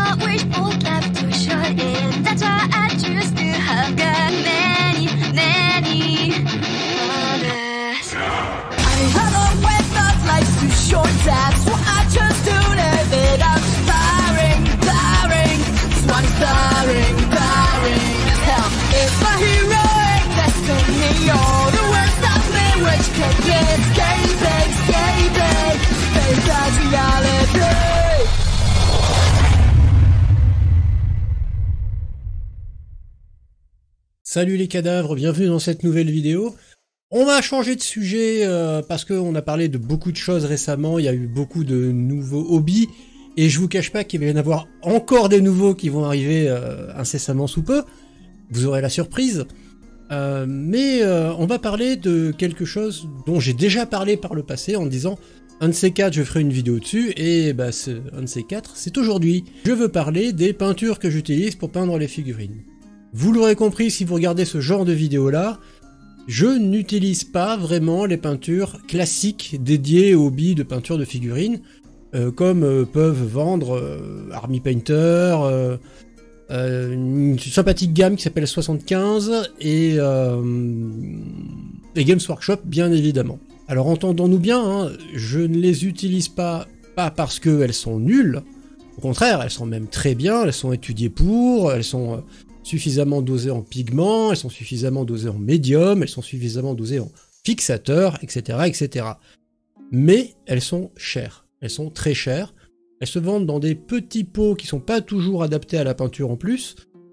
not wish old left to shut in. That's why I choose to have got many, many others. I have always thought life's too short, that's why I chose to live it up. Firing, firing, swan firing, firing. Hell, it's my heroic destiny. All the words of me which can be escaping, escaping. Face that reality. Salut les cadavres, bienvenue dans cette nouvelle vidéo. On va changer de sujet parce qu'on a parlé de beaucoup de choses récemment, il y a eu beaucoup de nouveaux hobbies, et je vous cache pas qu'il va y en avoir encore des nouveaux qui vont arriver incessamment sous peu. Vous aurez la surprise. Mais on va parler de quelque chose dont j'ai déjà parlé par le passé en disant un de ces quatre je ferai une vidéo dessus, et bah un de ces quatre c'est aujourd'hui. Je veux parler des peintures que j'utilise pour peindre les figurines. Vous l'aurez compris si vous regardez ce genre de vidéo là, je n'utilise pas vraiment les peintures classiques dédiées au hobby de peinture de figurines, comme peuvent vendre Army Painter, une sympathique gamme qui s'appelle 75 et Games Workshop bien évidemment. Alors entendons-nous bien, hein, je ne les utilise pas parce qu'elles sont nulles, au contraire elles sont même très bien, elles sont étudiées pour, elles sont suffisamment dosées en pigments, elles sont suffisamment dosées en médium, elles sont suffisamment dosées en fixateur, etc., etc. Mais elles sont chères, elles sont très chères, elles se vendent dans des petits pots qui sont pas toujours adaptés à la peinture en plus,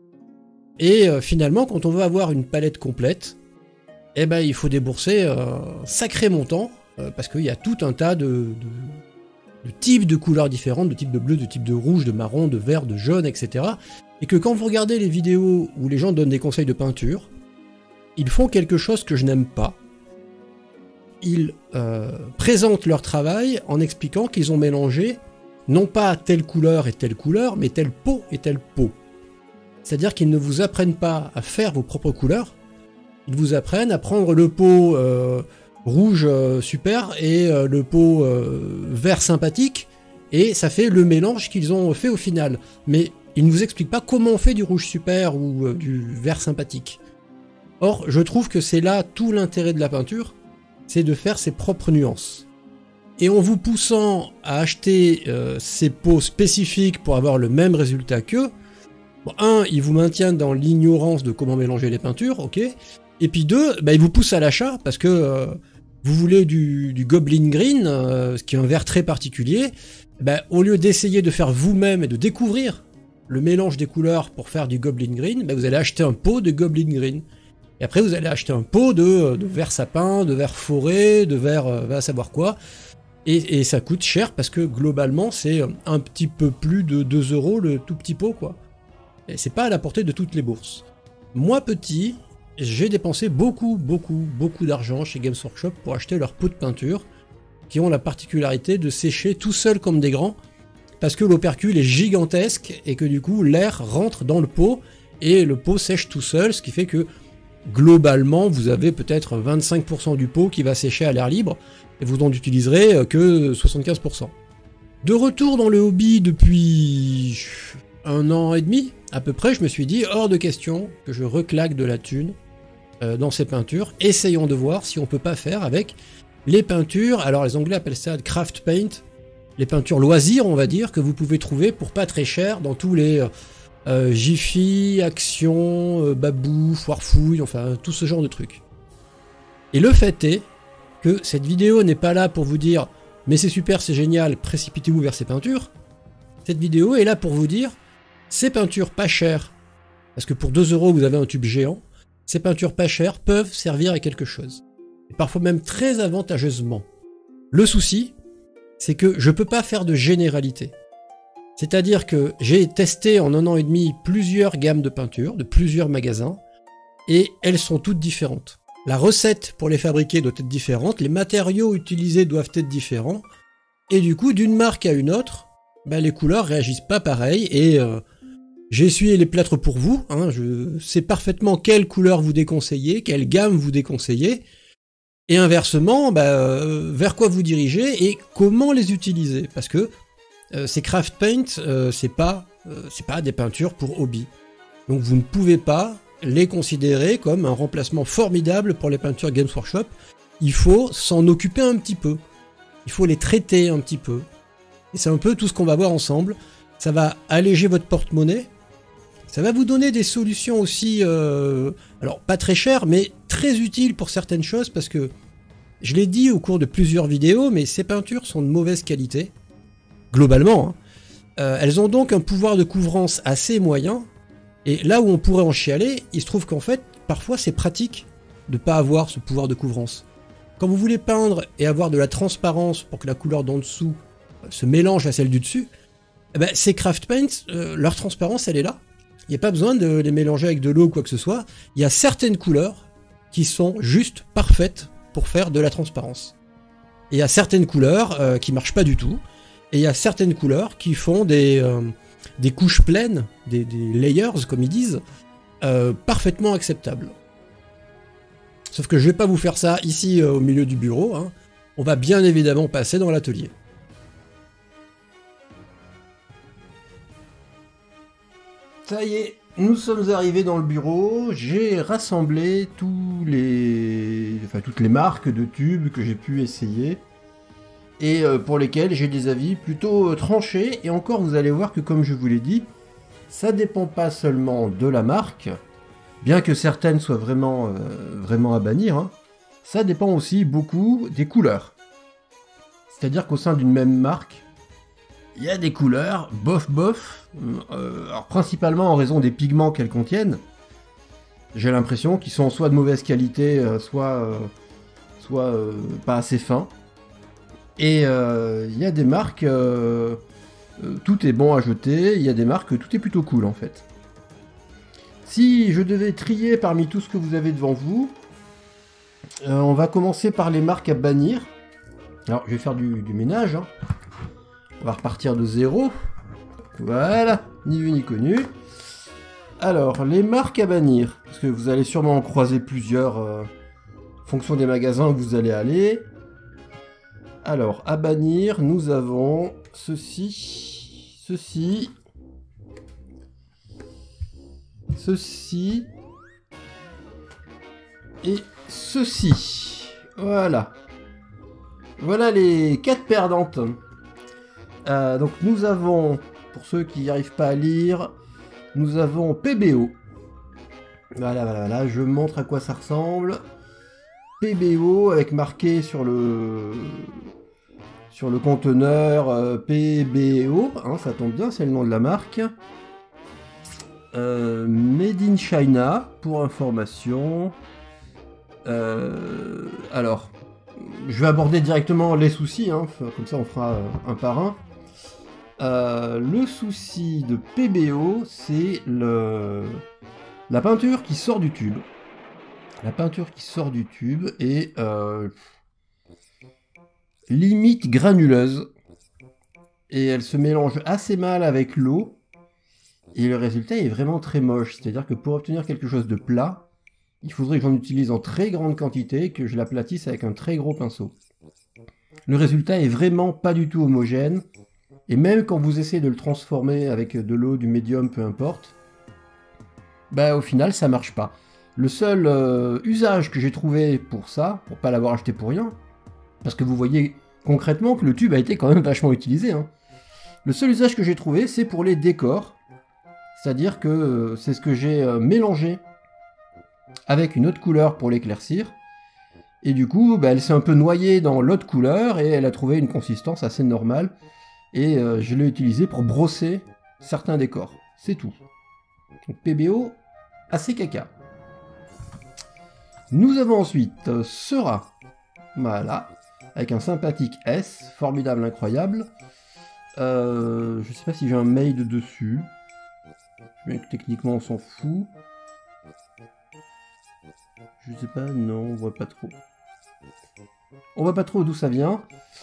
et finalement quand on veut avoir une palette complète, eh ben il faut débourser un sacré montant, parce qu'il y a tout un tas de types de couleurs différentes, de types de bleu, de types de rouge, de marron, de vert, de jaune, etc. Et que quand vous regardez les vidéos où les gens donnent des conseils de peinture, ils font quelque chose que je n'aime pas. Ils présentent leur travail en expliquant qu'ils ont mélangé non pas telle couleur et telle couleur, mais telle peau et telle peau. C'est-à-dire qu'ils ne vous apprennent pas à faire vos propres couleurs, ils vous apprennent à prendre le pot rouge super et le pot vert sympathique, et ça fait le mélange qu'ils ont fait au final. Mais ils ne vous expliquent pas comment on fait du rouge super ou du vert sympathique. Or, je trouve que c'est là tout l'intérêt de la peinture, c'est de faire ses propres nuances. Et en vous poussant à acheter ces pots spécifiques pour avoir le même résultat qu'eux, bon, un, ils vous maintiennent dans l'ignorance de comment mélanger les peintures, ok, et puis deux, bah, ils vous poussent à l'achat parce que vous voulez du Goblin Green, ce qui est un vert très particulier, bah, au lieu d'essayer de faire vous-même et de découvrir le mélange des couleurs pour faire du Goblin Green, bah, vous allez acheter un pot de Goblin Green. Et après vous allez acheter un pot de vert sapin, de vert forêt, de vert va savoir quoi. Et ça coûte cher parce que globalement c'est un petit peu plus de 2 € le tout petit pot, quoi. Et c'est pas à la portée de toutes les bourses. Moi petit, j'ai dépensé beaucoup d'argent chez Games Workshop pour acheter leurs pots de peinture qui ont la particularité de sécher tout seuls comme des grands, parce que l'opercule est gigantesque et que du coup l'air rentre dans le pot et le pot sèche tout seul, ce qui fait que globalement vous avez peut-être 25% du pot qui va sécher à l'air libre et vous n'en utiliserez que 75%. De retour dans le hobby depuis 1 an et demi à peu près, je me suis dit hors de question que je reclaque de la thune dans ces peintures. Essayons de voir si on peut pas faire avec les peintures, alors les Anglais appellent ça craft paint, les peintures loisirs, on va dire, que vous pouvez trouver pour pas très cher dans tous les Jiffy, Action, Babou, Foirefouille, enfin tout ce genre de trucs. Et le fait est que cette vidéo n'est pas là pour vous dire « mais c'est super, c'est génial, précipitez-vous vers ces peintures ». Cette vidéo est là pour vous dire « ces peintures pas chères, parce que pour 2 € vous avez un tube géant, ces peintures pas chères peuvent servir à quelque chose. Et parfois même très avantageusement. Le souci, c'est que je peux pas faire de généralité. C'est-à-dire que j'ai testé en 1 an et demi plusieurs gammes de peintures, de plusieurs magasins, et elles sont toutes différentes. La recette pour les fabriquer doit être différente, les matériaux utilisés doivent être différents, et du coup, d'une marque à une autre, bah, les couleurs réagissent pas pareil, et j'ai essuyé les plâtres pour vous, hein, je sais parfaitement quelle couleur vous déconseillez, quelle gamme vous déconseillez, et inversement, bah, vers quoi vous dirigez et comment les utiliser, parce que ces craft paint, c'est pas c'est pas des peintures pour hobby. Donc vous ne pouvez pas les considérer comme un remplacement formidable pour les peintures Games Workshop. Il faut s'en occuper un petit peu. Il faut les traiter un petit peu. Et c'est un peu tout ce qu'on va voir ensemble. Ça va alléger votre porte-monnaie. Ça va vous donner des solutions aussi, alors pas très chères, mais très utiles pour certaines choses, parce que, je l'ai dit au cours de plusieurs vidéos, mais ces peintures sont de mauvaise qualité, globalement. Hein. Elles ont donc un pouvoir de couvrance assez moyen, et là où on pourrait en chialer, il se trouve qu'en fait, parfois c'est pratique de ne pas avoir ce pouvoir de couvrance. Quand vous voulez peindre et avoir de la transparence pour que la couleur d'en dessous se mélange à celle du dessus, eh ben, ces craft paints, leur transparence elle est là. Il n'y a pas besoin de les mélanger avec de l'eau ou quoi que ce soit. Il y a certaines couleurs qui sont juste parfaites pour faire de la transparence. Et il y a certaines couleurs qui marchent pas du tout. Et il y a certaines couleurs qui font des couches pleines, des layers comme ils disent, parfaitement acceptables. Sauf que je vais pas vous faire ça ici au milieu du bureau. Hein. On va bien évidemment passer dans l'atelier. Ça y est, nous sommes arrivés dans le bureau, j'ai rassemblé toutes les marques de tubes que j'ai pu essayer et pour lesquels j'ai des avis plutôt tranchés, et encore vous allez voir que comme je vous l'ai dit, ça dépend pas seulement de la marque, bien que certaines soient vraiment à bannir, hein, ça dépend aussi beaucoup des couleurs. C'est-à-dire qu'au sein d'une même marque, il y a des couleurs, bof, alors principalement en raison des pigments qu'elles contiennent. J'ai l'impression qu'ils sont soit de mauvaise qualité, soit pas assez fins. Et il y a des marques, tout est bon à jeter, il y a des marques, tout est plutôt cool en fait. Si je devais trier parmi tout ce que vous avez devant vous, on va commencer par les marques à bannir. Alors je vais faire du ménage, hein. On va repartir de zéro. Voilà, ni vu ni connu. Alors, les marques à bannir. Parce que vous allez sûrement en croiser plusieurs en fonction des magasins où vous allez aller. Alors, à bannir, nous avons ceci, et ceci. Voilà. Voilà les 4 perdantes. Donc nous avons, pour ceux qui n'y arrivent pas à lire, nous avons PBO. Voilà, je montre à quoi ça ressemble. PBO avec marqué sur le conteneur PBO, hein, ça tombe bien, c'est le nom de la marque. Made in China, pour information. Alors, je vais aborder directement les soucis, hein, comme ça on fera un par un. Le souci de PBO, c'est la peinture qui sort du tube. La peinture qui sort du tube est limite granuleuse. Et elle se mélange assez mal avec l'eau. Et le résultat est vraiment très moche. C'est-à-dire que pour obtenir quelque chose de plat, il faudrait que j'en utilise en très grande quantité, que je l'aplatisse avec un très gros pinceau. Le résultat est vraiment pas du tout homogène. Et même quand vous essayez de le transformer avec de l'eau, du médium, peu importe, bah au final ça marche pas. Le seul usage que j'ai trouvé pour ça, pour pas l'avoir acheté pour rien, parce que vous voyez concrètement que le tube a été quand même vachement utilisé, hein. Le seul usage que j'ai trouvé, c'est pour les décors. C'est-à-dire que c'est ce que j'ai mélangé avec une autre couleur pour l'éclaircir. Et du coup, bah, elle s'est un peu noyée dans l'autre couleur et elle a trouvé une consistance assez normale. Et je l'ai utilisé pour brosser certains décors. C'est tout. Donc PBO, assez caca. Nous avons ensuite Sera. Voilà. Avec un sympathique S. Formidable, incroyable. Je sais pas si j'ai un mail dessus. Mais techniquement on s'en fout. Je sais pas, non, on voit pas trop. On voit pas trop d'où ça vient.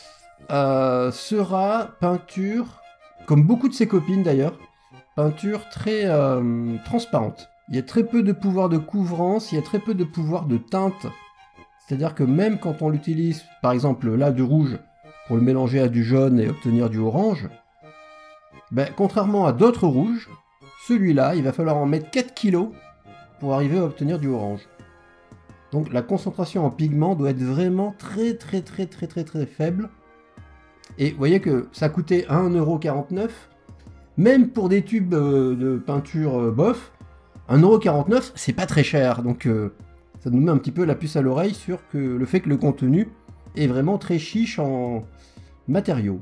Sera peinture, comme beaucoup de ses copines d'ailleurs, peinture très transparente. Il y a très peu de pouvoir de couvrance, il y a très peu de pouvoir de teinte. C'est-à-dire que même quand on l'utilise, par exemple là du rouge, pour le mélanger à du jaune et obtenir du orange, Ben, contrairement à d'autres rouges, celui-là, il va falloir en mettre 4 kg pour arriver à obtenir du orange. Donc la concentration en pigment doit être vraiment très faible. Et vous voyez que ça coûtait 1,49 €. Même pour des tubes de peinture bof, 1,49 €, c'est pas très cher. Donc ça nous met un petit peu la puce à l'oreille sur le fait que le contenu est vraiment très chiche en matériaux.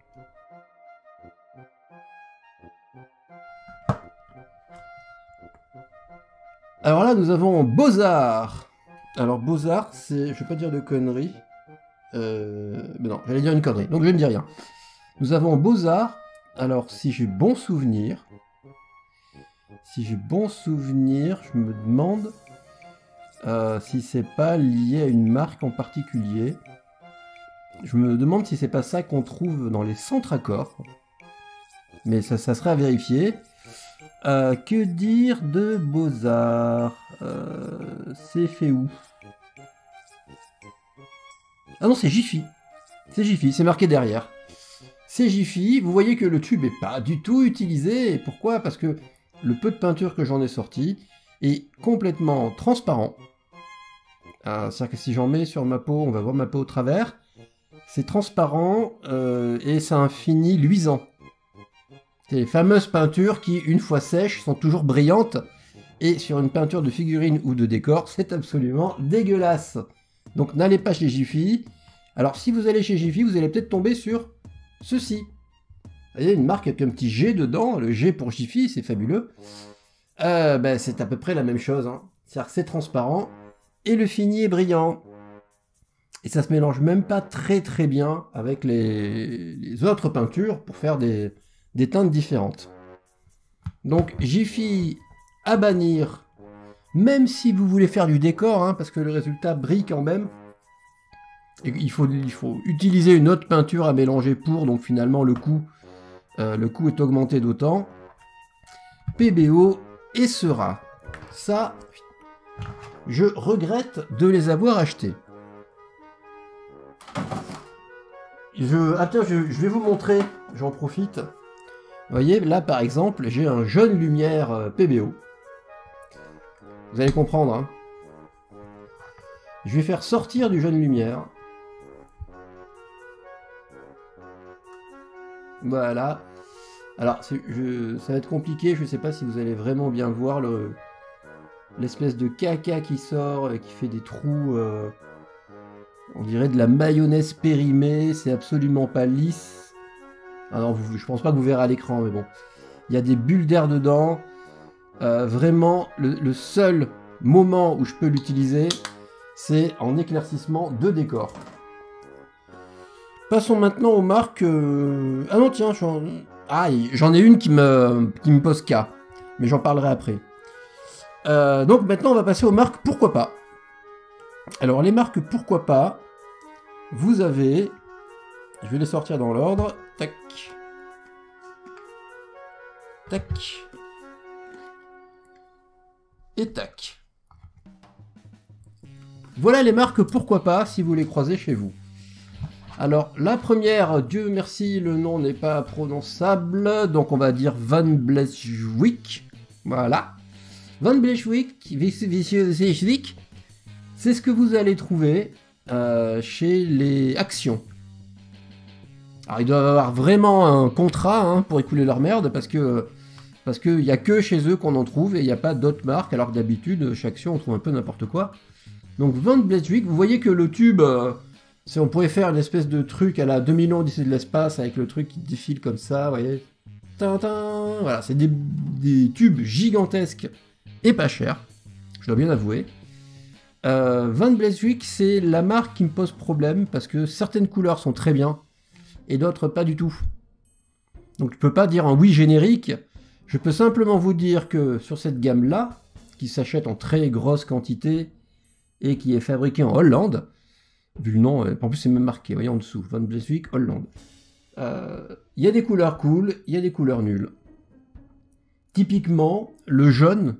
Alors là, nous avons Beaux-Arts. Alors Beaux-Arts, c'est... Je vais pas dire de conneries. Mais non, j'allais dire une connerie, donc je ne dis rien. Nous avons Beaux-Arts. Alors, si j'ai bon souvenir... je me demande si c'est pas lié à une marque en particulier. Je me demande si c'est pas ça qu'on trouve dans les centres accords. Mais ça serait à vérifier. Que dire de Beaux-Arts? C'est fait où? Ah non, c'est Jiffy. C'est Jiffy, c'est marqué derrière. C'est Jiffy. Vous voyez que le tube est pas du tout utilisé. Et pourquoi? Parce que le peu de peinture que j'en ai sorti est complètement transparent. C'est-à-dire que si j'en mets sur ma peau, on va voir ma peau au travers. C'est transparent et ça a un fini luisant. C'est les fameuses peintures qui, une fois sèches, sont toujours brillantes. Et sur une peinture de figurine ou de décor, c'est absolument dégueulasse. Donc n'allez pas chez Jiffy. Alors si vous allez chez Jiffy, vous allez peut-être tomber sur ceci. Vous voyez, une marque avec un petit G dedans. Le G pour Jiffy, c'est fabuleux. C'est à peu près la même chose. Hein. C'est-à-dire que c'est transparent et le fini est brillant. Et ça se mélange même pas très bien avec les autres peintures pour faire des teintes différentes. Donc Jiffy à bannir, même si vous voulez faire du décor, hein, parce que le résultat brille quand même. Et il faut utiliser une autre peinture à mélanger pour, donc finalement le coût est augmenté d'autant. PBO et Seurat. Ça, je regrette de les avoir achetés. Attends, je vais vous montrer, j'en profite. Vous voyez, là par exemple, j'ai un jaune lumière PBO. Vous allez comprendre, hein. Je vais faire sortir du jaune lumière. Voilà. Alors, ça va être compliqué, je ne sais pas si vous allez vraiment bien voir l'espèce de caca qui sort, qui fait des trous... on dirait de la mayonnaise périmée, c'est absolument pas lisse. Alors, je pense pas que vous verrez à l'écran, mais bon. Il y a des bulles d'air dedans. Vraiment, le seul moment où je peux l'utiliser, c'est en éclaircissement de décor. Passons maintenant aux marques... Ah non, tiens, j'en ai une qui me pose cas. Mais j'en parlerai après. Donc maintenant, on va passer aux marques pourquoi pas. Alors, les marques pourquoi pas, vous avez... Je vais les sortir dans l'ordre. Tac. Tac. Et tac. Voilà les marques pourquoi pas, si vous les croisez chez vous. Alors, la première, Dieu merci, le nom n'est pas prononçable, donc on va dire Van Bleschwijk. Voilà. Van Bleschwijk, c'est ce que vous allez trouver chez les Actions. Alors, ils doivent avoir vraiment un contrat hein, pour écouler leur merde, parce que il n'y a que chez eux qu'on en trouve, et il n'y a pas d'autres marques, alors que d'habitude, chez Action, on trouve un peu n'importe quoi. Donc, Van Bleschwijk, vous voyez que le tube... on pourrait faire une espèce de truc à la 2000 ans Odyssée de l'espace avec le truc qui défile comme ça, vous voyez. Tintin, voilà, c'est des tubes gigantesques et pas chers, je dois bien avouer. Van Bleschwijk, c'est la marque qui me pose problème parce que certaines couleurs sont très bien et d'autres pas du tout. Donc je peux pas dire un oui générique, je peux simplement vous dire que sur cette gamme-là, qui s'achète en très grosse quantité et qui est fabriquée en Hollande, vu le nom, en plus c'est même marqué, voyez en dessous, Van Bleschwijk, Hollande. Il y a des couleurs cool, il y a des couleurs nulles. Typiquement, le jaune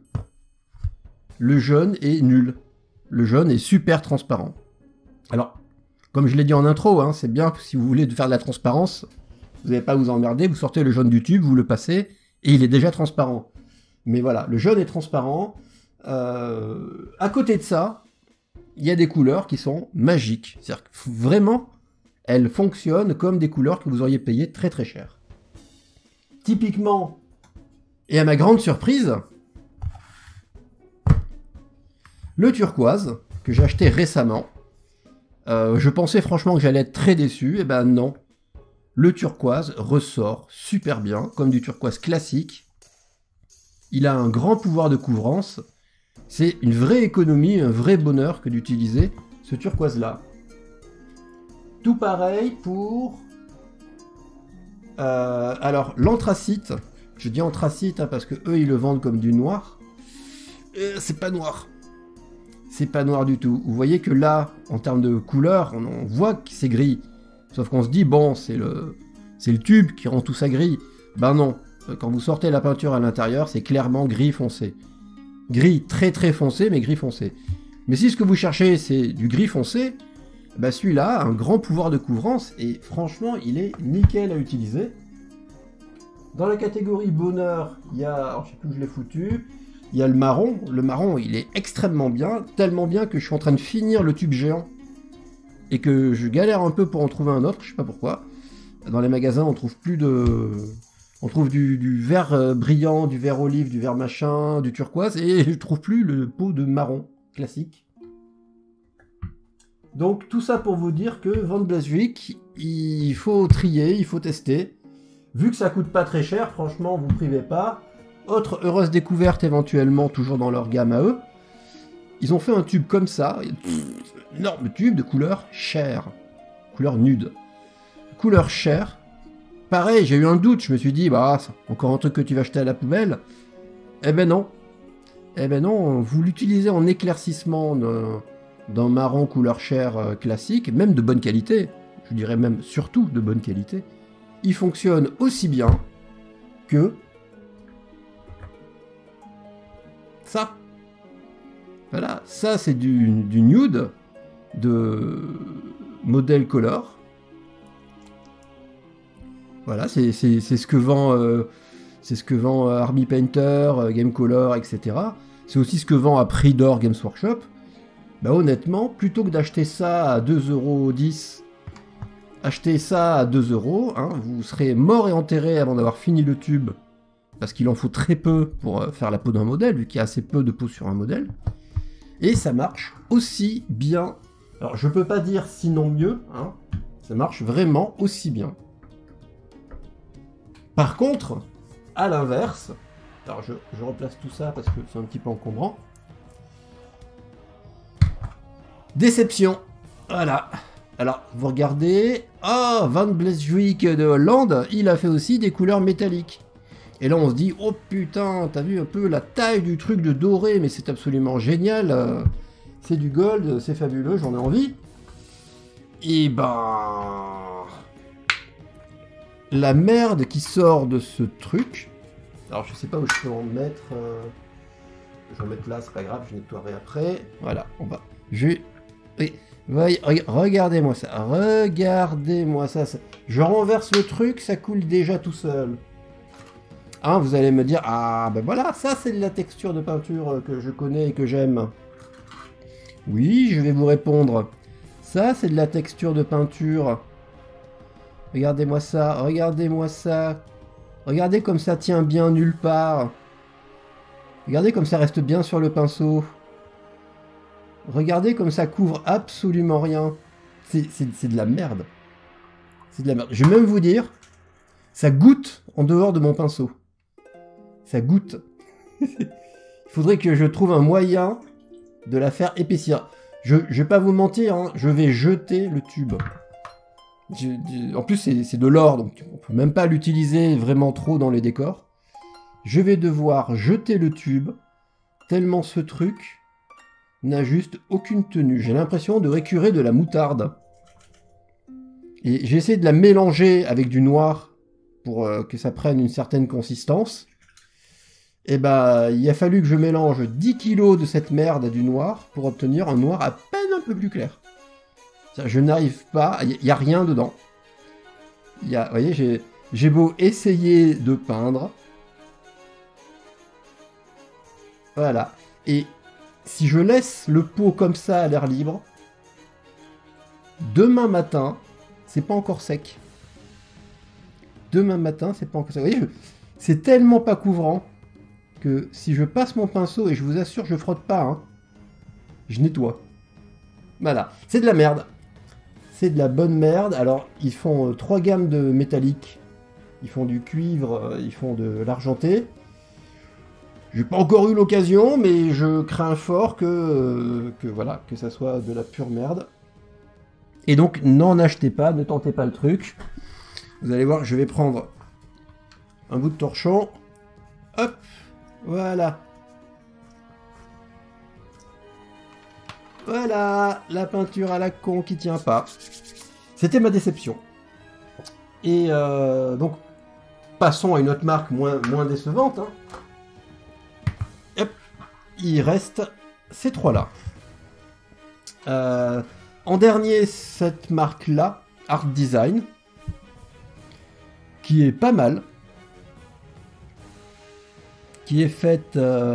est nul. Le jaune est super transparent. Alors, comme je l'ai dit en intro, hein, c'est bien que si vous voulez faire de la transparence, Vous n'avez pas à vous emmerder, vous sortez le jaune du tube, vous le passez, et il est déjà transparent. Mais voilà, le jaune est transparent. À côté de ça, il y a des couleurs qui sont magiques. C'est-à-dire que vraiment, elles fonctionnent comme des couleurs que vous auriez payées très très cher. Typiquement, et à ma grande surprise, le turquoise, que j'ai acheté récemment. Je pensais franchement que j'allais être très déçu, et ben non. Le turquoise ressort super bien, comme du turquoise classique. Il a un grand pouvoir de couvrance. C'est une vraie économie, un vrai bonheur que d'utiliser ce turquoise-là. Tout pareil pour... alors, l'anthracite. Je dis anthracite parce que eux, ils le vendent comme du noir. C'est pas noir. C'est pas noir du tout. Vous voyez que là, en termes de couleur, on voit que c'est gris. Sauf qu'on se dit, bon, c'est le tube qui rend tout ça gris. Ben non. Quand vous sortez la peinture à l'intérieur, c'est clairement gris foncé. Gris très très foncé, mais gris foncé. Mais si ce que vous cherchez, c'est du gris foncé, bah celui-là a un grand pouvoir de couvrance, et franchement, il est nickel à utiliser. Dans la catégorie bonheur, il y a, alors je sais plus où je l'ai foutu, il y a le marron. Le marron, il est extrêmement bien, tellement bien que je suis en train de finir le tube géant, et que je galère un peu pour en trouver un autre, je sais pas pourquoi. Dans les magasins, on trouve plus de... On trouve du vert brillant, du vert olive, du vert machin, du turquoise, et je trouve plus le pot de marron classique. Donc tout ça pour vous dire que Van Bleeswijk, il faut trier, il faut tester. Vu que ça coûte pas très cher, franchement, vous privez pas. Autre heureuse découverte éventuellement, toujours dans leur gamme à eux. Ils ont fait un tube comme ça, énorme tube de couleur chair, couleur nude. Couleur chair. Pareil, j'ai eu un doute, je me suis dit, bah, encore un truc que tu vas jeter à la poubelle. Eh ben non. Eh ben non, vous l'utilisez en éclaircissement d'un marron couleur chair classique, même de bonne qualité, je dirais même surtout de bonne qualité. Il fonctionne aussi bien que ça. Voilà, ça c'est du nude de modèle color. Voilà, c'est ce que vend Army Painter, Game Color, etc. C'est aussi ce que vend à prix d'or Games Workshop. Bah honnêtement, plutôt que d'acheter ça à 2,10 €, achetez ça à 2 €, hein, vous serez mort et enterré avant d'avoir fini le tube, parce qu'il en faut très peu pour faire la peau d'un modèle, vu qu'il y a assez peu de peau sur un modèle. Et ça marche aussi bien. Alors je peux pas dire sinon mieux, hein, ça marche vraiment aussi bien. Par contre, à l'inverse, alors je replace tout ça parce que c'est un petit peu encombrant. Déception, voilà. Alors, vous regardez, oh, Van Bleeswijk de Hollande, il a fait aussi des couleurs métalliques. Et là, on se dit, oh putain, t'as vu un peu la taille du truc de doré, mais c'est absolument génial. C'est du gold, c'est fabuleux, j'en ai envie. Et ben... la merde qui sort de ce truc, alors je sais pas où je peux en mettre, je vais en mettre là, c'est pas grave, je nettoierai après, voilà, on va, regardez-moi ça, je renverse le truc, ça coule déjà tout seul. Hein, vous allez me dire, ah ben voilà, ça c'est de la texture de peinture que je connais et que j'aime. Oui, je vais vous répondre, ça c'est de la texture de peinture. Regardez-moi ça, regardez-moi ça. Regardez comme ça tient bien nulle part. Regardez comme ça reste bien sur le pinceau. Regardez comme ça couvre absolument rien. C'est de la merde. C'est de la merde. Je vais même vous dire, ça goûte en dehors de mon pinceau. Ça goûte. Il faudrait que je trouve un moyen de la faire épaissir. Je vais pas vous mentir, hein, je vais jeter le tube. En plus, c'est de l'or, donc on peut même pas l'utiliser vraiment trop dans les décors. Je vais devoir jeter le tube, tellement ce truc n'a juste aucune tenue. J'ai l'impression de récurer de la moutarde. Et j'ai essayé de la mélanger avec du noir pour que ça prenne une certaine consistance. Et bah, il a fallu que je mélange 10 kg de cette merde à du noir pour obtenir un noir à peine un peu plus clair. Je n'arrive pas, il n'y a rien dedans. Vous voyez, J'ai beau essayer de peindre. Voilà. Et si je laisse le pot comme ça à l'air libre, demain matin, c'est pas encore sec. Demain matin, c'est pas encore sec. Vous voyez, c'est tellement pas couvrant que si je passe mon pinceau, et je vous assure, je frotte pas, hein, je nettoie. Voilà. C'est de la merde. C'est de la bonne merde. Alors, ils font 3 gammes de métallique. Ils font du cuivre, ils font de l'argenté. J'ai pas encore eu l'occasion, mais je crains fort que voilà, que ça soit de la pure merde. Et donc, n'en achetez pas, ne tentez pas le truc. Vous allez voir, je vais prendre un bout de torchon. Hop, voilà. Voilà, la peinture à la con qui tient pas. C'était ma déception. Et donc, passons à une autre marque moins décevante. Hein. Hop, il reste ces trois-là. En dernier, cette marque-là, Art Design, qui est pas mal, qui est faite...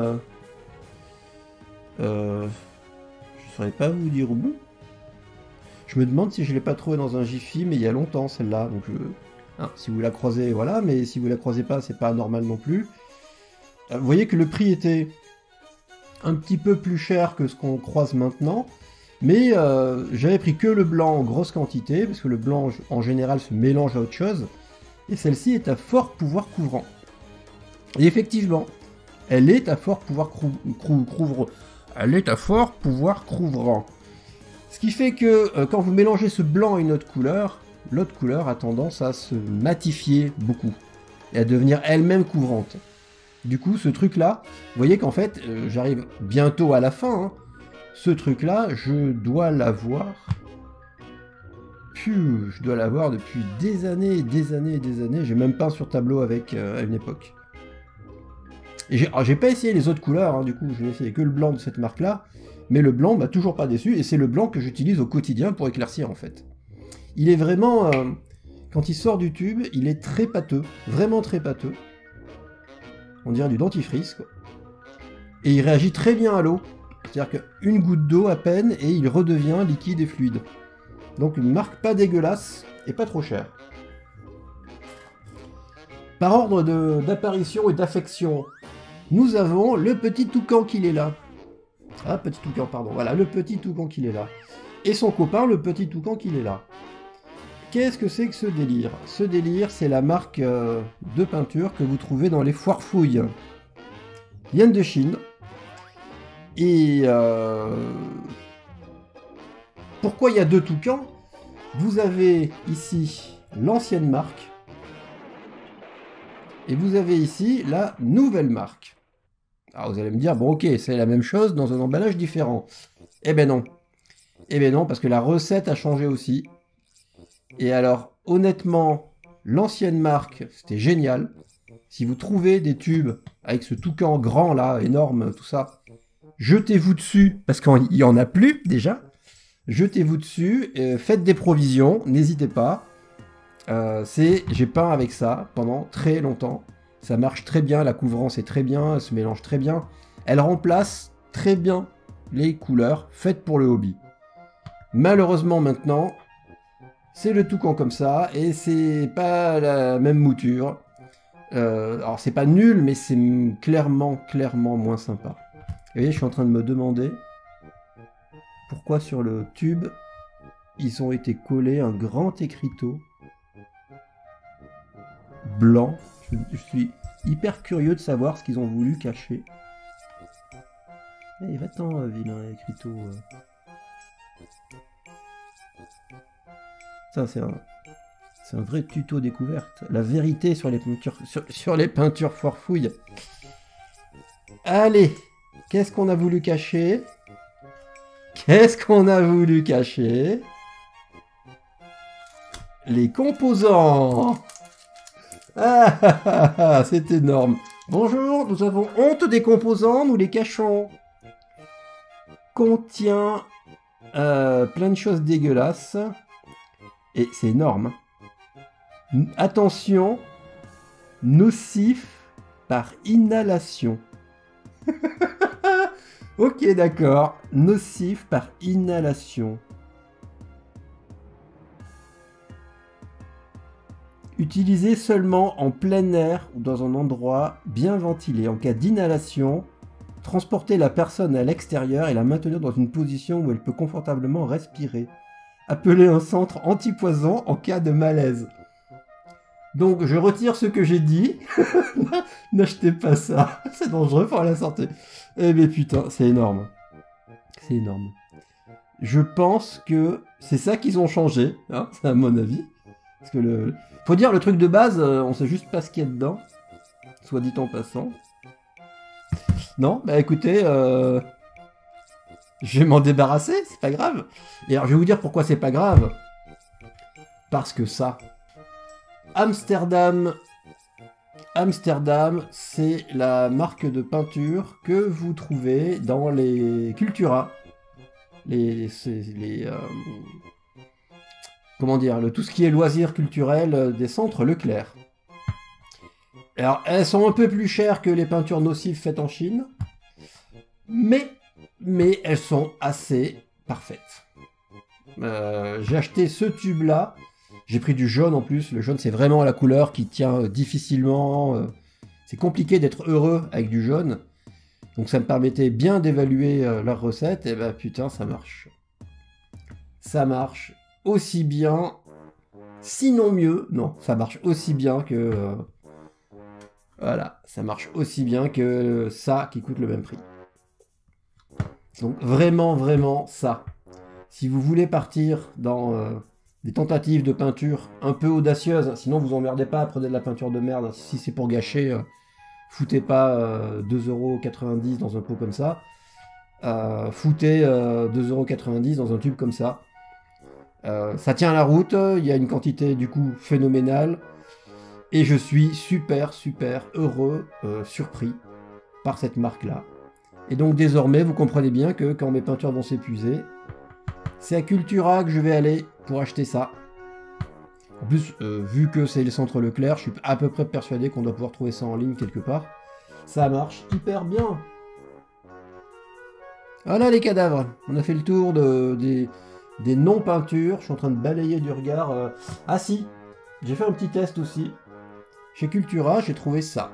je saurais pas vous dire où. Je me demande si je l'ai pas trouvé dans un Jiffy, mais il y a longtemps celle-là. Donc si vous la croisez, voilà, mais si vous la croisez pas, c'est pas normal non plus. Vous voyez que le prix était un petit peu plus cher que ce qu'on croise maintenant, mais j'avais pris que le blanc en grosse quantité, parce que le blanc en général se mélange à autre chose, et celle-ci est à fort pouvoir couvrant. Et effectivement, elle est à fort pouvoir Elle est à fort pouvoir couvrant. Ce qui fait que quand vous mélangez ce blanc à une autre couleur, l'autre couleur a tendance à se matifier beaucoup et à devenir elle-même couvrante. Du coup, ce truc-là, vous voyez qu'en fait, j'arrive bientôt à la fin. Hein. Ce truc-là, je dois l'avoir. Je dois l'avoir depuis des années et des années et des années. J'ai même peint sur tableau avec à une époque. Et j'ai pas essayé les autres couleurs, hein, du coup, je n'ai essayé que le blanc de cette marque-là. Mais le blanc m'a toujours pas déçu, et c'est le blanc que j'utilise au quotidien pour éclaircir, en fait. Il est vraiment... quand il sort du tube, il est très pâteux, vraiment très pâteux. On dirait du dentifrice, quoi. Et il réagit très bien à l'eau. C'est-à-dire qu'une goutte d'eau à peine, et il redevient liquide et fluide. Donc une marque pas dégueulasse, et pas trop chère. Par ordre d'apparition et d'affection, nous avons le petit toucan qu'il est là. Ah, petit toucan, pardon. Voilà, le petit toucan qu'il est là. Et son copain, le petit toucan qu'il est là. Qu'est-ce que c'est que ce délire? Ce délire, c'est la marque de peinture que vous trouvez dans les foires fouilles. Ils viennent de Chine. Et pourquoi il y a deux toucans? Vous avez ici l'ancienne marque. Et vous avez ici la nouvelle marque. Alors vous allez me dire, bon ok, c'est la même chose dans un emballage différent. Eh ben non. Eh ben non, parce que la recette a changé aussi. Et alors, honnêtement, l'ancienne marque, c'était génial. Si vous trouvez des tubes avec ce toucan grand là, énorme, tout ça, jetez-vous dessus, parce qu'il n'y en a plus déjà. Jetez-vous dessus, faites des provisions, n'hésitez pas. J'ai peint avec ça pendant très longtemps. Ça marche très bien, la couvrance est très bien, elle se mélange très bien. Elle remplace très bien les couleurs faites pour le hobby. Malheureusement maintenant, c'est le toucan comme ça, et c'est pas la même mouture. Alors c'est pas nul, mais c'est clairement moins sympa. Vous voyez, je suis en train de me demander pourquoi sur le tube, ils ont été collés un grand écriteau blanc. Je suis hyper curieux de savoir ce qu'ils ont voulu cacher. Eh, va-t'en, vilain écriteau. Ça, c'est un vrai tuto découverte. La vérité sur les peintures, sur les peintures foire-fouille. Allez, qu'est-ce qu'on a voulu cacher? Qu'est-ce qu'on a voulu cacher? Les composants. Ah, c'est énorme. Bonjour, nous avons honte des composants, nous les cachons. Contient plein de choses dégueulasses. Et c'est énorme. Attention, nocif par inhalation. Ok, d'accord. Nocif par inhalation. Utilisé seulement en plein air ou dans un endroit bien ventilé. En cas d'inhalation, transporter la personne à l'extérieur et la maintenir dans une position où elle peut confortablement respirer. Appeler un centre antipoison en cas de malaise. Donc je retire ce que j'ai dit. N'achetez pas ça. C'est dangereux pour la santé. Eh mais putain, c'est énorme. C'est énorme. Je pense que c'est ça qu'ils ont changé. Hein, c'est à mon avis. Parce que faut dire, le truc de base, on sait juste pas ce qu'il y a dedans. Soit dit en passant. Non, bah écoutez, je vais m'en débarrasser, c'est pas grave. Et alors je vais vous dire pourquoi c'est pas grave. Parce que ça, Amsterdam, c'est la marque de peinture que vous trouvez dans les Cultura. Comment dire, tout ce qui est loisirs culturels des centres Leclerc. Alors, elles sont un peu plus chères que les peintures nocives faites en Chine, mais elles sont assez parfaites. J'ai acheté ce tube-là, j'ai pris du jaune en plus. Le jaune, c'est vraiment la couleur qui tient difficilement. C'est compliqué d'être heureux avec du jaune, donc ça me permettait bien d'évaluer leur recette, et ben putain, ça marche. Ça marche aussi bien, sinon mieux. Non, ça marche aussi bien que... voilà, ça marche aussi bien que ça qui coûte le même prix. Donc vraiment ça. Si vous voulez partir dans des tentatives de peinture un peu audacieuses, sinon vous emmerdez pas, prenez de la peinture de merde. Si c'est pour gâcher, foutez pas 2,90€ dans un pot comme ça. Foutez 2,90€ dans un tube comme ça. Ça tient la route, il y a une quantité du coup phénoménale. Et je suis super heureux, surpris par cette marque-là. Et donc désormais, vous comprenez bien que quand mes peintures vont s'épuiser, c'est à Cultura que je vais aller pour acheter ça. En plus, vu que c'est le centre Leclerc, je suis à peu près persuadé qu'on doit pouvoir trouver ça en ligne quelque part. Ça marche hyper bien. Voilà les cadavres. On a fait le tour des non-peintures. Je suis en train de balayer du regard. Ah si, j'ai fait un petit test aussi. Chez Cultura, j'ai trouvé ça.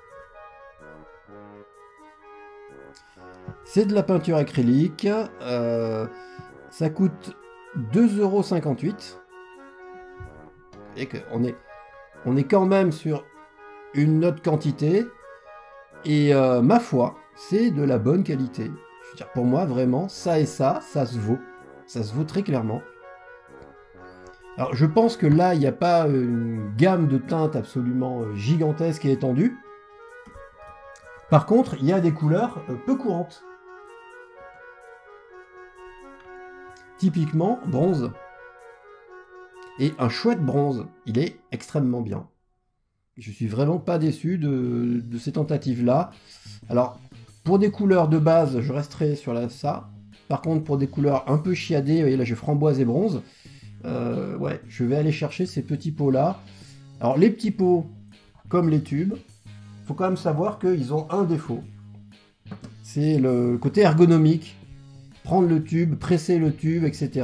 C'est de la peinture acrylique. Ça coûte 2,58 €. Et on est quand même sur une autre quantité. Et ma foi, c'est de la bonne qualité. Je veux dire, pour moi, vraiment, ça et ça se vaut. Ça se vaut très clairement. Alors, je pense que là, il n'y a pas une gamme de teintes absolument gigantesque et étendue. Par contre, il y a des couleurs peu courantes. Typiquement, bronze. Et un chouette bronze. Il est extrêmement bien. Je suis vraiment pas déçu de ces tentatives-là. Alors, pour des couleurs de base, je resterai sur ça. Par contre, pour des couleurs un peu chiadées, vous voyez là, j'ai framboise et bronze. Ouais, je vais aller chercher ces petits pots-là. Alors, les petits pots, comme les tubes, faut quand même savoir qu'ils ont un défaut. C'est le côté ergonomique. Prendre le tube, presser le tube, etc.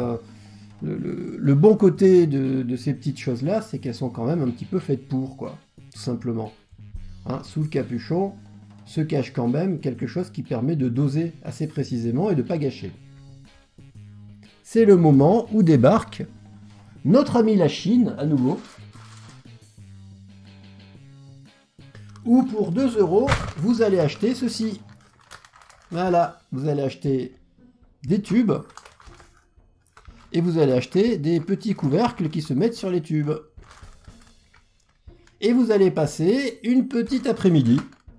Le bon côté de ces petites choses-là, c'est qu'elles sont quand même un petit peu faites pour, quoi. Tout simplement. Hein, sous le capuchon se cache quand même quelque chose qui permet de doser assez précisément et de ne pas gâcher. C'est le moment où débarque notre ami la Chine, à nouveau. Où pour 2 €, vous allez acheter ceci. Voilà, vous allez acheter des tubes. Et vous allez acheter des petits couvercles qui se mettent sur les tubes. Et vous allez passer une petite après-midi.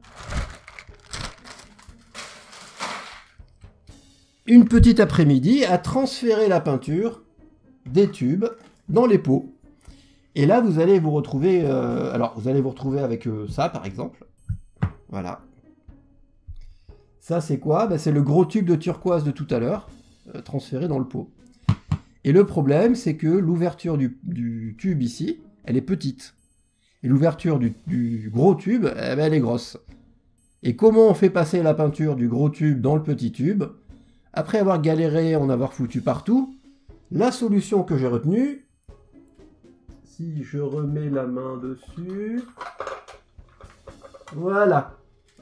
Une petite après-midi à transférer la peinture des tubes dans les pots. Et là, vous allez vous retrouver... alors, vous allez vous retrouver avec ça, par exemple. Voilà. Ça, c'est quoi? Ben, c'est le gros tube de turquoise de tout à l'heure, transféré dans le pot. Et le problème, c'est que l'ouverture du tube ici, elle est petite. Et l'ouverture du gros tube, eh ben, elle est grosse. Et comment on fait passer la peinture du gros tube dans le petit tube? Après avoir galéré, en avoir foutu partout, la solution que j'ai retenue, si je remets la main dessus, voilà.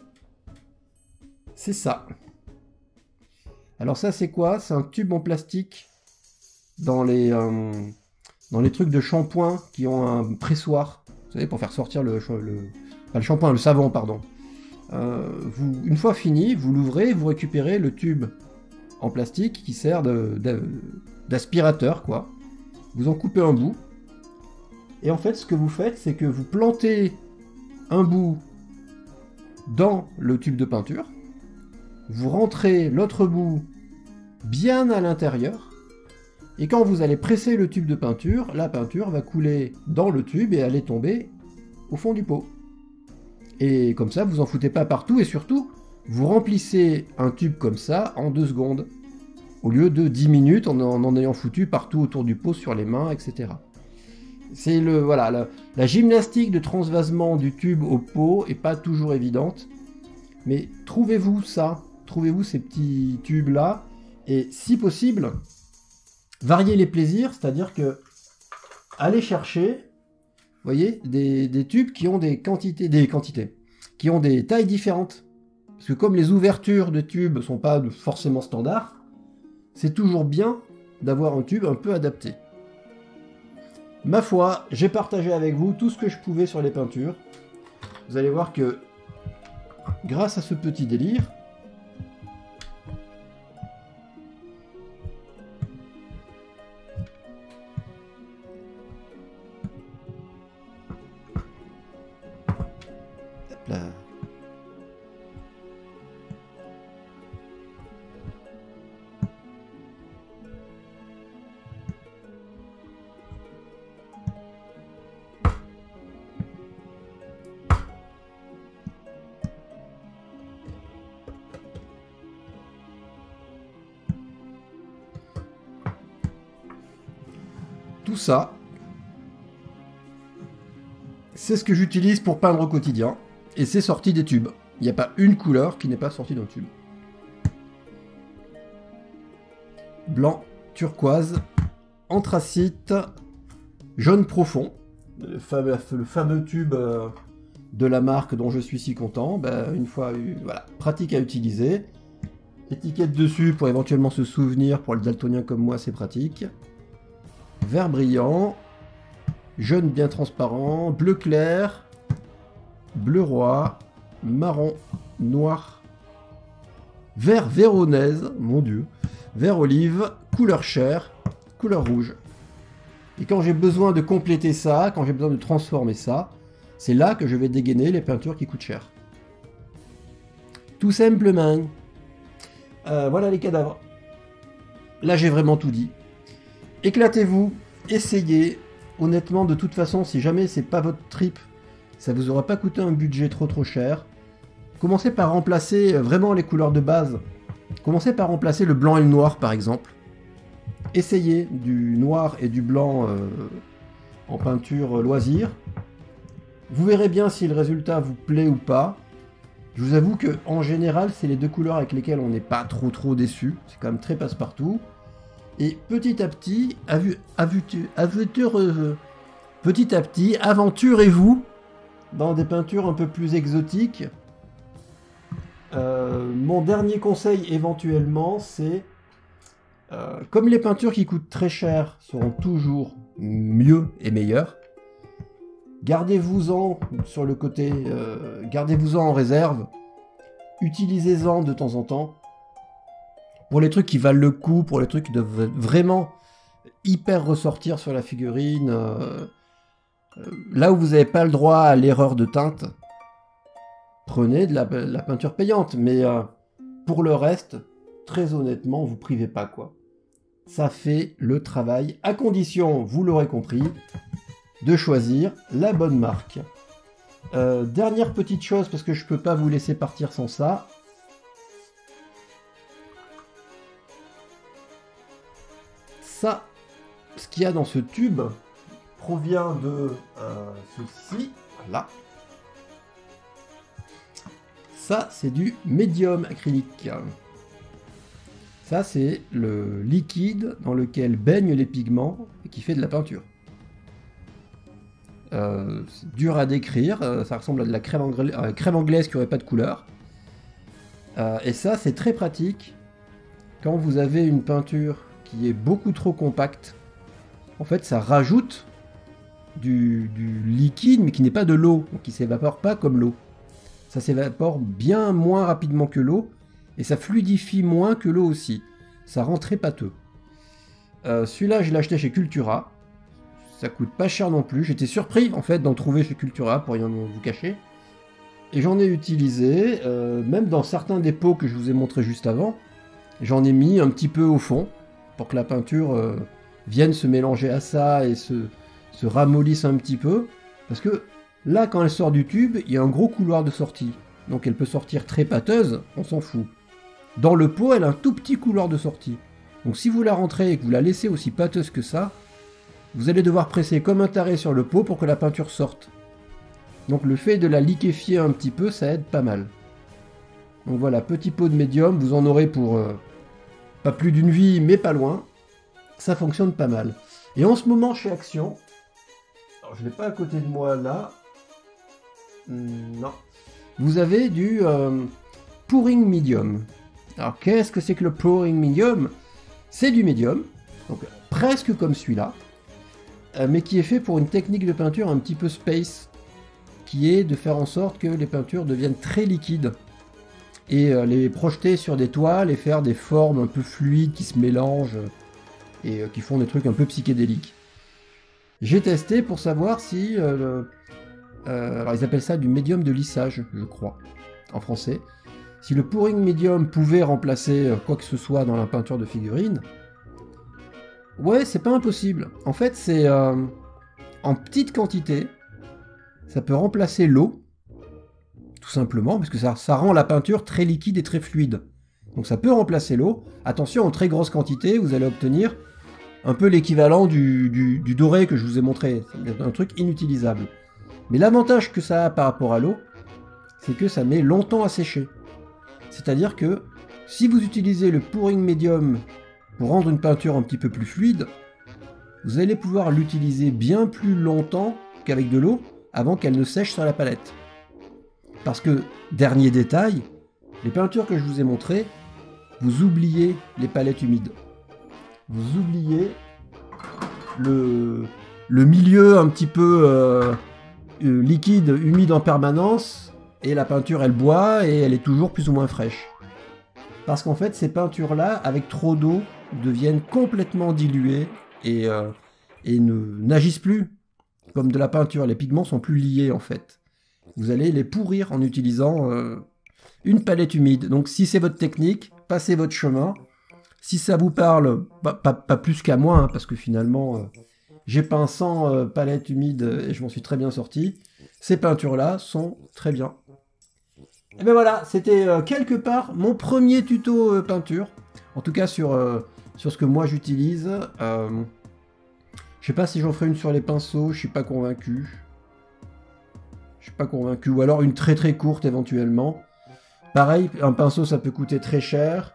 C'est ça. Alors ça c'est quoi? C'est un tube en plastique dans les trucs de shampoing qui ont un pressoir, vous savez, pour faire sortir pas le shampoing, le savon, pardon. Une fois fini, vous l'ouvrez, vous récupérez le tube en plastique qui sert d'aspirateur, quoi. Vous en coupez un bout. Et en fait, ce que vous faites, c'est que vous plantez un bout dans le tube de peinture. Vous rentrez l'autre bout bien à l'intérieur. Et quand vous allez presser le tube de peinture, la peinture va couler dans le tube et aller tomber au fond du pot. Et comme ça, vous en foutez pas partout, et surtout, vous remplissez un tube comme ça en 2 secondes, au lieu de 10 minutes en ayant foutu partout autour du pot, sur les mains, etc. C'est la gymnastique de transvasement du tube au pot est pas toujours évidente, mais trouvez-vous ça, trouvez-vous ces petits tubes-là, et si possible, variez les plaisirs, c'est-à-dire que allez chercher, vous voyez, des tubes qui ont des quantités, qui ont des tailles différentes. Parce que comme les ouvertures de tubes ne sont pas forcément standards, c'est toujours bien d'avoir un tube un peu adapté. Ma foi, j'ai partagé avec vous tout ce que je pouvais sur les peintures. Vous allez voir que, grâce à ce petit délire, là. Tout ça, c'est ce que j'utilise pour peindre au quotidien. Et c'est sorti des tubes. Il n'y a pas une couleur qui n'est pas sortie d'un tube. Blanc, turquoise, anthracite, jaune profond. Le fameux tube de la marque dont je suis si content. Ben, une fois, voilà, pratique à utiliser. Étiquette dessus pour éventuellement se souvenir. Pour les daltoniens comme moi, c'est pratique. Vert brillant. Jaune bien transparent. Bleu clair. Bleu roi, marron, noir, vert véronaise, mon dieu, vert olive, couleur chair, couleur rouge. Et quand j'ai besoin de compléter ça, quand j'ai besoin de transformer ça, c'est là que je vais dégainer les peintures qui coûtent cher. Tout simplement. Voilà les cadavres. Là j'ai vraiment tout dit. Éclatez-vous, essayez. Honnêtement, de toute façon, si jamais c'est pas votre trip, ça vous aura pas coûté un budget trop cher. Commencez par remplacer vraiment les couleurs de base. Commencez par remplacer le blanc et le noir par exemple. Essayez du noir et du blanc en peinture loisir. Vous verrez bien si le résultat vous plaît ou pas. Je vous avoue que en général, c'est les 2 couleurs avec lesquelles on n'est pas trop déçu. C'est quand même très passe-partout. Et petit à petit, aventurez-vous dans des peintures un peu plus exotiques. Mon dernier conseil éventuellement, c'est comme les peintures qui coûtent très cher seront toujours mieux et meilleures, gardez-vous-en sur le côté, gardez-vous-en en réserve, utilisez-en de temps en temps pour les trucs qui valent le coup, pour les trucs qui doivent vraiment hyper ressortir sur la figurine. Là où vous n'avez pas le droit à l'erreur de teinte, prenez de la peinture payante. Mais pour le reste, très honnêtement, vous privez pas, quoi. Ça fait le travail, à condition, vous l'aurez compris, de choisir la bonne marque. Dernière petite chose, parce que je peux pas vous laisser partir sans ça. Ça, ce qu'il y a dans ce tube, provient de ceci, là. Ça, c'est du médium acrylique. Ça, c'est le liquide dans lequel baignent les pigments et qui fait de la peinture. C'est dur à décrire, ça ressemble à de la crème anglaise qui n'aurait pas de couleur. Et ça, c'est très pratique quand vous avez une peinture qui est beaucoup trop compacte. En fait, ça rajoute du liquide, mais qui n'est pas de l'eau, donc qui ne s'évapore pas comme l'eau. Ça s'évapore bien moins rapidement que l'eau, et ça fluidifie moins que l'eau aussi. Ça rend très pâteux. Celui-là, je l'ai acheté chez Cultura. Ça coûte pas cher non plus. J'étais surpris, en fait, d'en trouver chez Cultura, pour rien vous cacher. Et j'en ai utilisé, même dans certains des pots que je vous ai montré juste avant. J'en ai mis un petit peu au fond, pour que la peinture vienne se mélanger à ça et se ramollisse un petit peu. Parce que là, quand elle sort du tube, il y a un gros couloir de sortie. Donc elle peut sortir très pâteuse, on s'en fout. Dans le pot, elle a un tout petit couloir de sortie. Donc si vous la rentrez et que vous la laissez aussi pâteuse que ça, vous allez devoir presser comme un taré sur le pot pour que la peinture sorte. Donc le fait de la liquéfier un petit peu, ça aide pas mal. Donc voilà, petit pot de médium, vous en aurez pour pas plus d'une vie, mais pas loin. Ça fonctionne pas mal. Et en ce moment, chez Action, alors je l'ai pas à côté de moi là, non, vous avez du pouring medium. Alors qu'est-ce que c'est que le pouring medium? C'est du médium, donc presque comme celui-là, mais qui est fait pour une technique de peinture un petit peu space, qui est de faire en sorte que les peintures deviennent très liquides, et les projeter sur des toiles et faire des formes un peu fluides qui se mélangent, et qui font des trucs un peu psychédéliques. J'ai testé pour savoir si... alors ils appellent ça du médium de lissage, je crois, en français. Si le pouring medium pouvait remplacer quoi que ce soit dans la peinture de figurines, ouais, c'est pas impossible. En fait, c'est en petite quantité, ça peut remplacer l'eau, tout simplement, parce que ça rend la peinture très liquide et très fluide. Donc ça peut remplacer l'eau. Attention, en très grosse quantité, vous allez obtenir un peu l'équivalent du doré que je vous ai montré. C'est un truc inutilisable. Mais l'avantage que ça a par rapport à l'eau, c'est que ça met longtemps à sécher. C'est-à-dire que si vous utilisez le pouring medium pour rendre une peinture un petit peu plus fluide, vous allez pouvoir l'utiliser bien plus longtemps qu'avec de l'eau avant qu'elle ne sèche sur la palette. Parce que, dernier détail, les peintures que je vous ai montrées, vous oubliez les palettes humides. Vous oubliez le milieu un petit peu liquide, humide en permanence, et la peinture elle boit et elle est toujours plus ou moins fraîche. Parce qu'en fait ces peintures-là, avec trop d'eau, deviennent complètement diluées et n'agissent plus comme de la peinture. Les pigments sont plus liés en fait. Vous allez les pourrir en utilisant une palette humide. Donc si c'est votre technique, passez votre chemin. Si ça vous parle, pas plus qu'à moi, hein, parce que finalement j'ai peint 100 palettes humides et je m'en suis très bien sorti. Ces peintures-là sont très bien. Et ben voilà, c'était quelque part mon premier tuto peinture. En tout cas sur ce que moi j'utilise. Je sais pas si j'en ferai une sur les pinceaux, je suis pas convaincu. Ou alors une très très courte éventuellement. Pareil, un pinceau ça peut coûter très cher.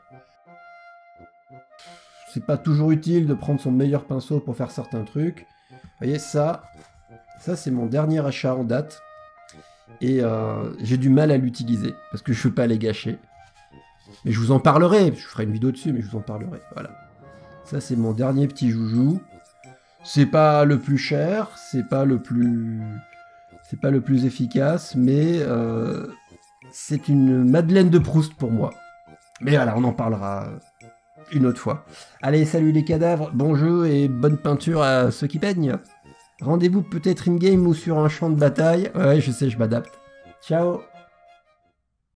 C'est pas toujours utile de prendre son meilleur pinceau pour faire certains trucs. Vous voyez, ça c'est mon dernier achat en date. Et j'ai du mal à l'utiliser, parce que je veux pas les gâcher. Mais je vous en parlerai, je ferai une vidéo dessus, mais je vous en parlerai. Voilà. Ça c'est mon dernier petit joujou. C'est pas le plus cher, c'est pas le plus efficace, mais c'est une Madeleine de Proust pour moi. Mais voilà, on en parlera une autre fois. Allez, salut les cadavres, bon jeu et bonne peinture à ceux qui peignent. Rendez-vous peut-être in-game ou sur un champ de bataille. Ouais, je sais, je m'adapte. Ciao!